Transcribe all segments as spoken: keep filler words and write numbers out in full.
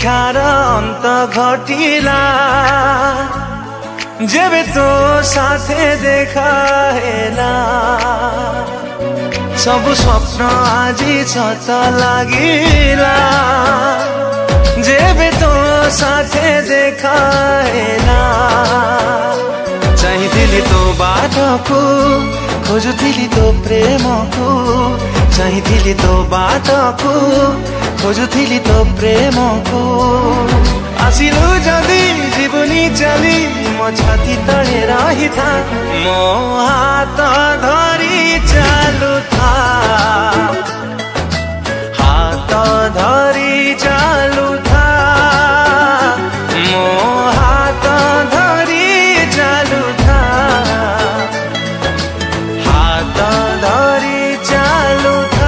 देखार अंत घटिला जेबे तो साथे देखा हेला सब स्वप्न आजी सत लागिला जेबे तो साथे देखा हेला चाहिथिली तो बाटको खोजुथिली तो प्रेमको चाहिथिली तो बाटको खोजुथिली तो प्रेमको आसिलु जदि जीवनी चली मो छाती तले रही था मो हाथ धरी चालू था हाथ धरी चालू था मो हाथ धरी चालू था हाथ धरी चालू था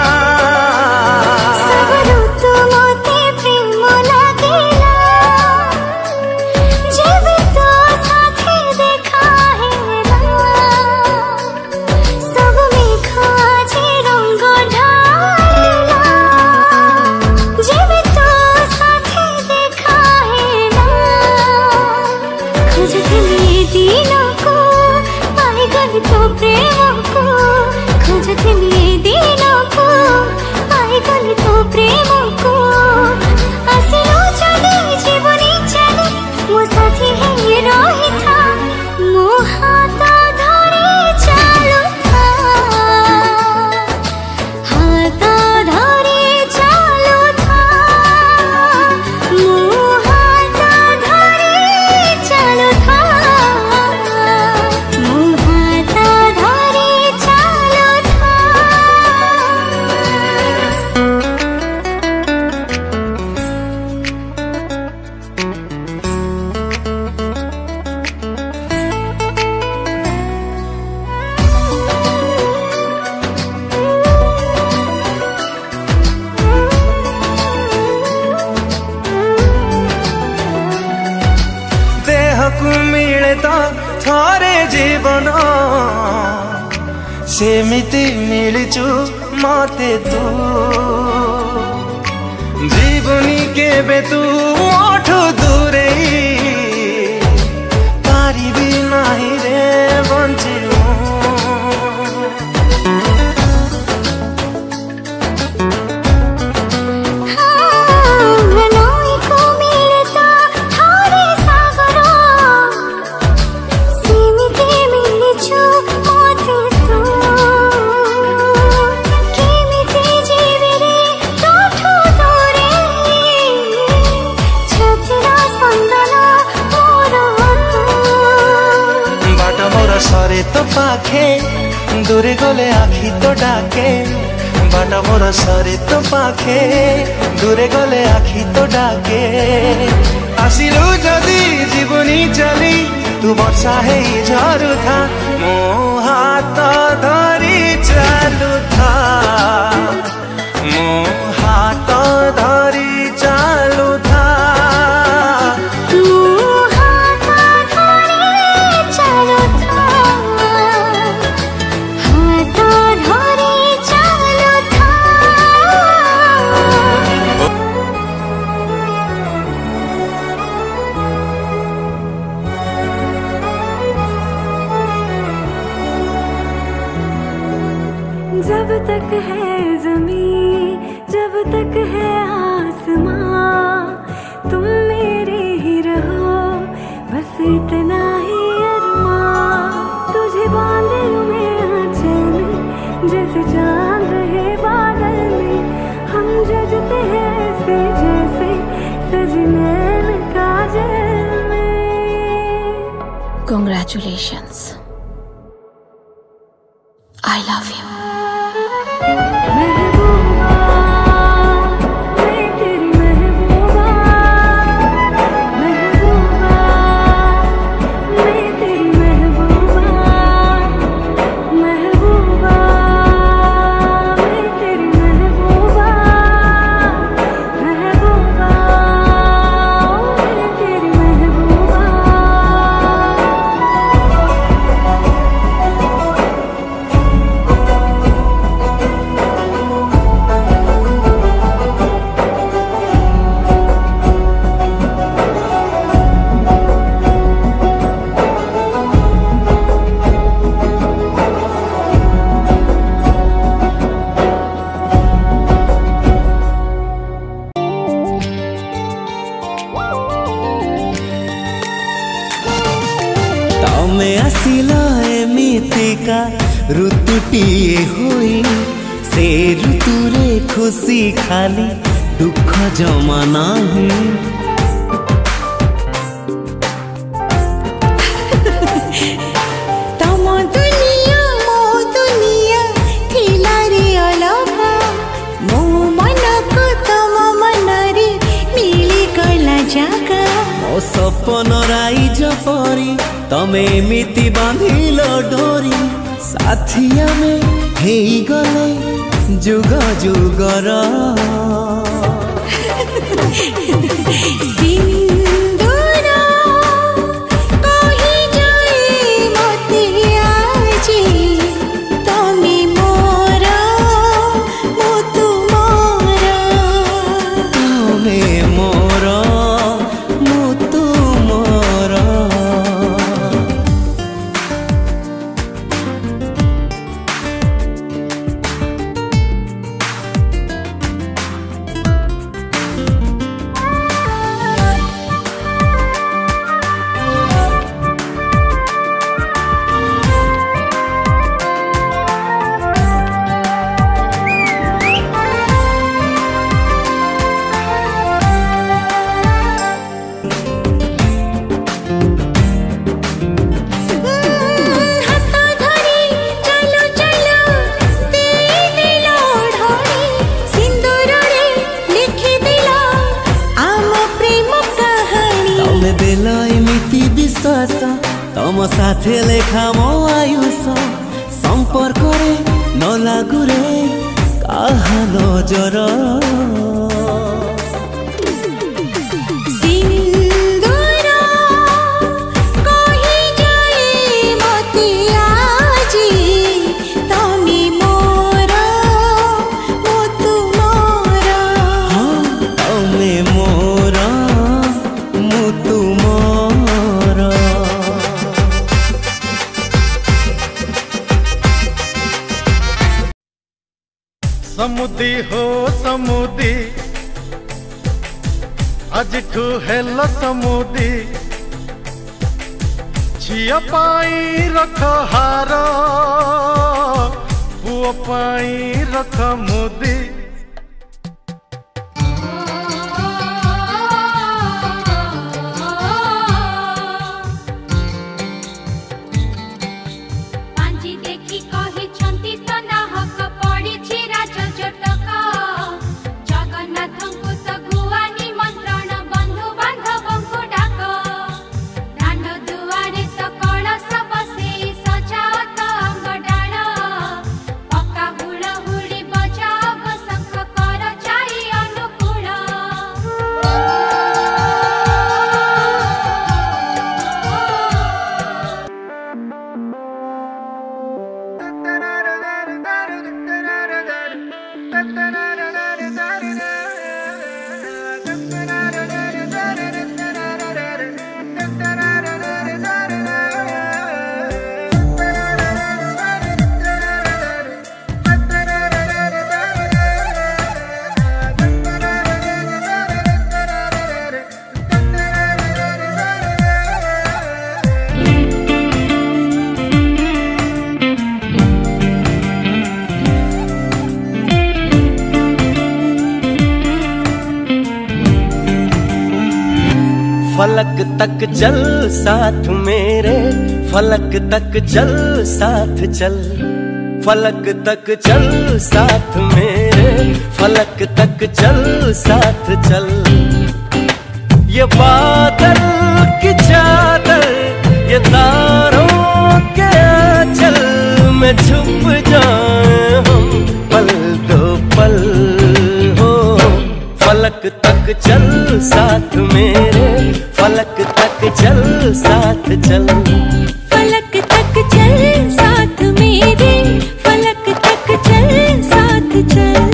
मिले तो थोरे जीवन सेमिति मिलचु मते तू जीवनी केबे तू मोठो दूरे पारिबी नाही रे बंची सरे तो पाखे दूरे गले आखी तो डाके बाट मोर सरे तो पाखे दूरे गले आखी तो डाके आसिलु जदि जीवनी चली तू वर्षा है झरू था मो हाथ धरी चालू था मो हाथ धरी चालू था जब तक है ज़मीं जब तक है आसमां तुम मेरे ही रहो बस इतना ही अरमां तुझे बांधे में आंचल में जैसे चांद रहे बादल में हम जजते हैं ऐसे जैसे सजनैन काजल में। Congratulations, I love you. एमितिका ऋतुटीए होई से ऋतुरे खुशी खाली दुख जमा नाही। तम दुनिया मो दुनिया थिला रे अलगा मो मन को तम मन रे मिली गला जागा। मो सपन राइज परी तमे एमिति बांधिल डोरी साथिया में हेई गले जुग जुगर। तम साथे लेखा मो आयुष संपर्क रे न लागू रे काहा नजर। समुदी हो समुदी आज ठू हेल समुदी झिया पाई रख हार पुओ पाई रख मुदी। फलक तक चल साथ मेरे फलक तक चल साथ चल फलक तक चल साथ मेरे फलक तक चल साथ चल। ये बादल की चादर ये तारों के आंचल में छुप जाए हम पल दो पल हो। फलक तक चल साथ मेरे फलक तक चल साथ चल। फलक तक चल साथ मेरे फलक तक चल साथ चल।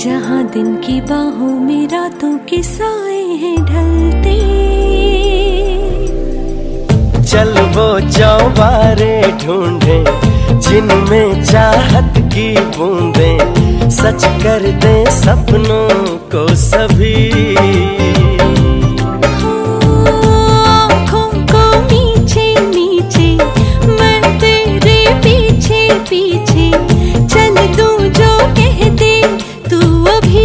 जहाँ दिन की बाहों में रातों के साए हैं ढलते। चल वो चौबारे ढूंढे जिनमें चाहत की बूंदें सच कर दे सपनों को सभी। आँखों को नीचे नीचे मैं तेरे पीछे पीछे चल दूं जो कह दे तू अभी।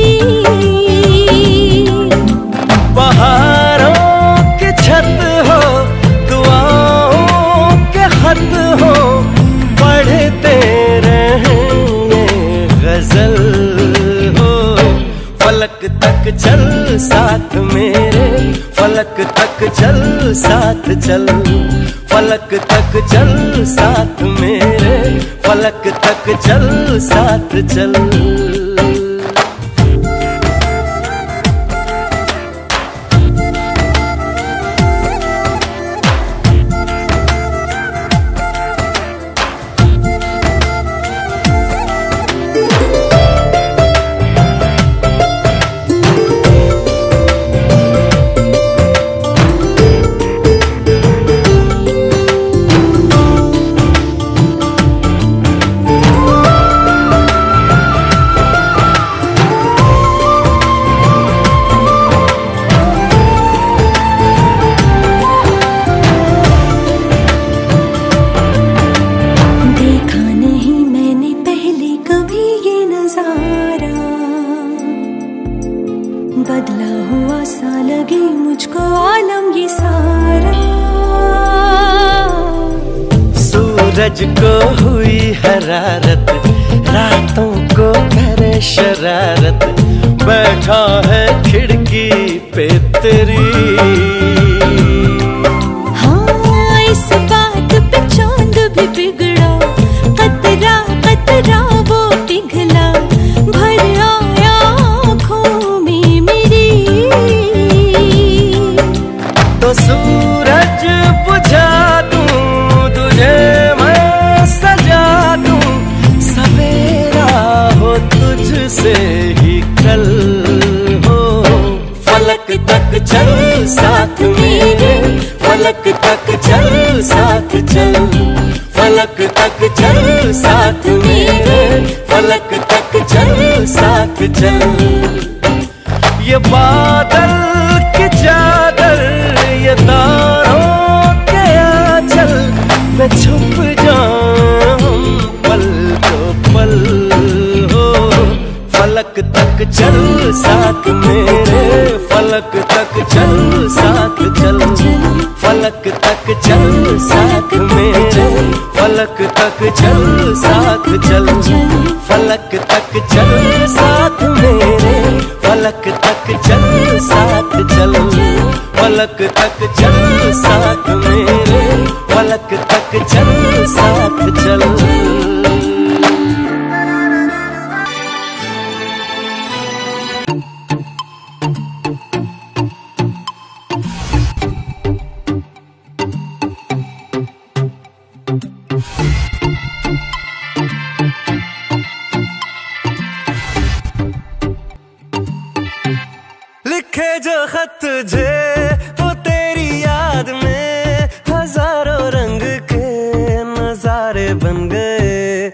पहाड़ों की छत हो दुआओं के खत हो पढ़ते रहें ये गजल हो। फलक तक चल साथ मेरे फलक तक चल साथ चल। फलक तक चल साथ मेरे फलक तक चल साथ चल। बदला हुआ सा लगे मुझको आलम ये सारा। सूरज को हुई हरारत रातों को करे शरारत बैठा है खिड़की पे तेरी। हाँ इस बात पे चांद भी बिगड़ा कतरा कतरा वो पिघला भर आया आँखों में मेरी। तो सूरज बुझा दूं तुझे मैं सजा दूं सवेरा हो तुझसे ही कल हो। फलक तक चल साथ मेरे फलक तक चल साथ चल। फलक तक चल साथ मेरे फलक तक चल साथ चल। ये बादल की चादर ये तारों के आंचल में छुप जाऊं पल तो पल हो। फलक तक चल साथ मेरे फलक तक चल साथ चल। फलक तक चल साथ मेरे फलक तक चल साथ चल। फलक तक चल साथ मेरे फलक तक चल साथ चल। फलक तक चल साथ मेरे फलक तक चल साथ चल। लिखे जो खत जे वो तेरी याद में हजारों रंग के नजारे बन गए।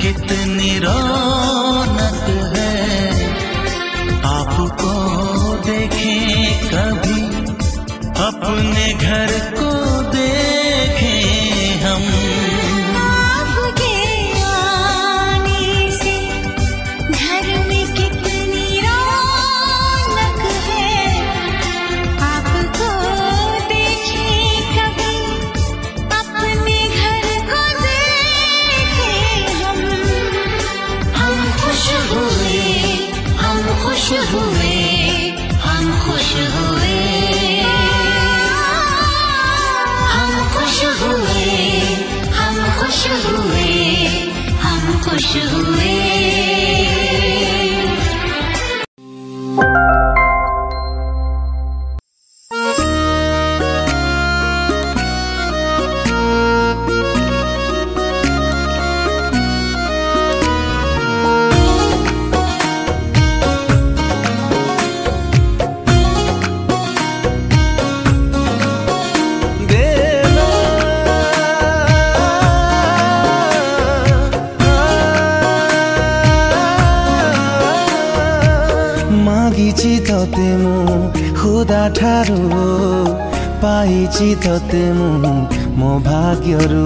कितनी रौनक है, आपको देखें कभी अपने घर को देखें हम। आपके आने से घर में कितनी रौनक है, आपको देखें कभी अपने घर को देखें हम। हम खुश हुए, हम खुश हुए, हम खुश हुए, हम खुश हुए, हम खुश हुए, हम खुश हुए। मागिची तते मु खुदा ठारू, पाइची तते मु मो भाग्यरू।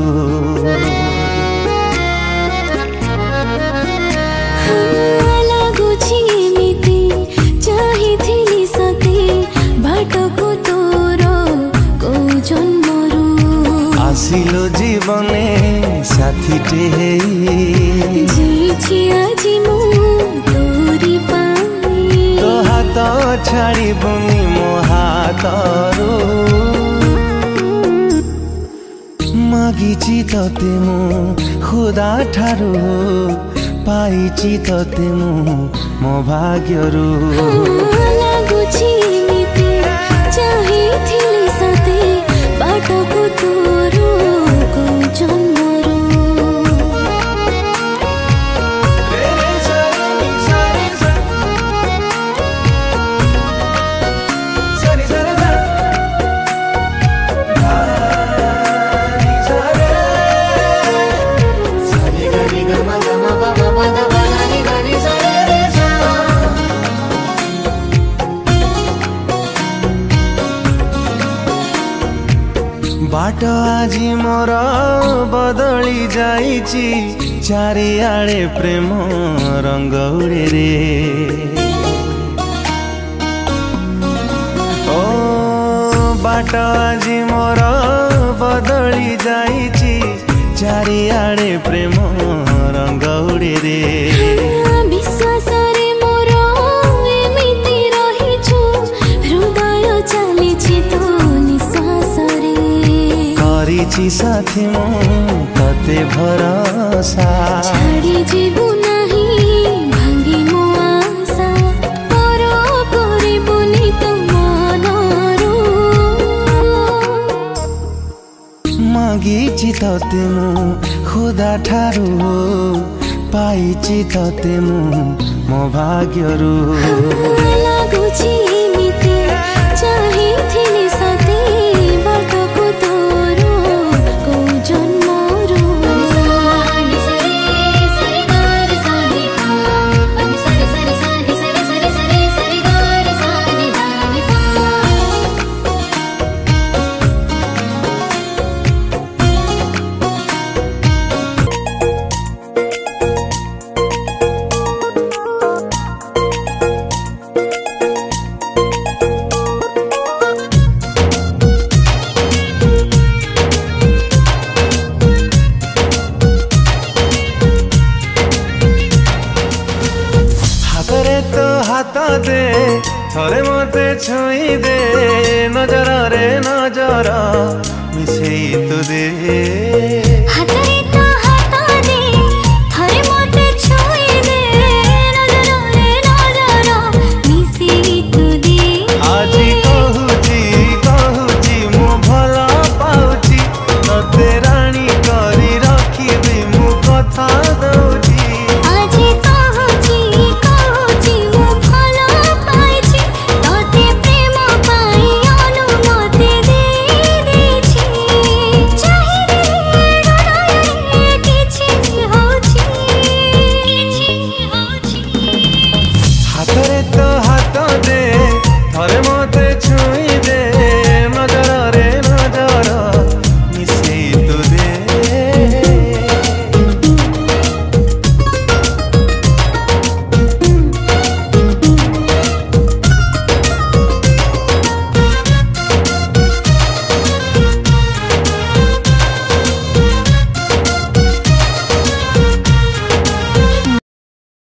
लाଗୁଛି ଏମିତି ଚାହିଁଥିଲି ସତେ ବାଟକୁ ତୋର କୋଉ ଜନ୍ମରୁ। ଆସିलो जीवने साथीटे हेई, ଯାଇଛି ଆଜି ମୁଁ ତୋରି ପାଇଁ। तो हाथ छाड़बुनि मो हाथरू। मागिची तते मु खुदा ठारू, पाइची तते मु मो भाग्यरू। ଲାଗୁଛି ଏମିତି ଚାହିଁଥିଲି ସତେ ବାଟକୁ ତୋର କୋଉ ଜନ୍ମରୁ। बाट आजी मोर बदली जाइची, चारिआडे प्रेम रंग उड़े रे। ओ बाट आजी मोर बदली जाइची, चारिआडे प्रेम रंग उड़े रे। विश्वासरे मोर एमिति रहिछु, हृदय चालिछि तो निश्वासरे। करिछि साथी मु तते भरोसा, छाड़ी जीवु नाही भांगी मो आशा। पर करिबुनि तो मनरू। मागिछि तते मु खुदा ठारू, पाइछि तते मु मो भाग्यरू। ଲାଗୁଛି ଏମିତି ଚାହିଁଥିଲି ସତେ ବାଟକୁ ତୋର କୋଉ ଜନ୍ମରୁ। हाथरे तो हाथ दे, थरे मते छुई दे, नजर रे नजर मिसेई तो दे।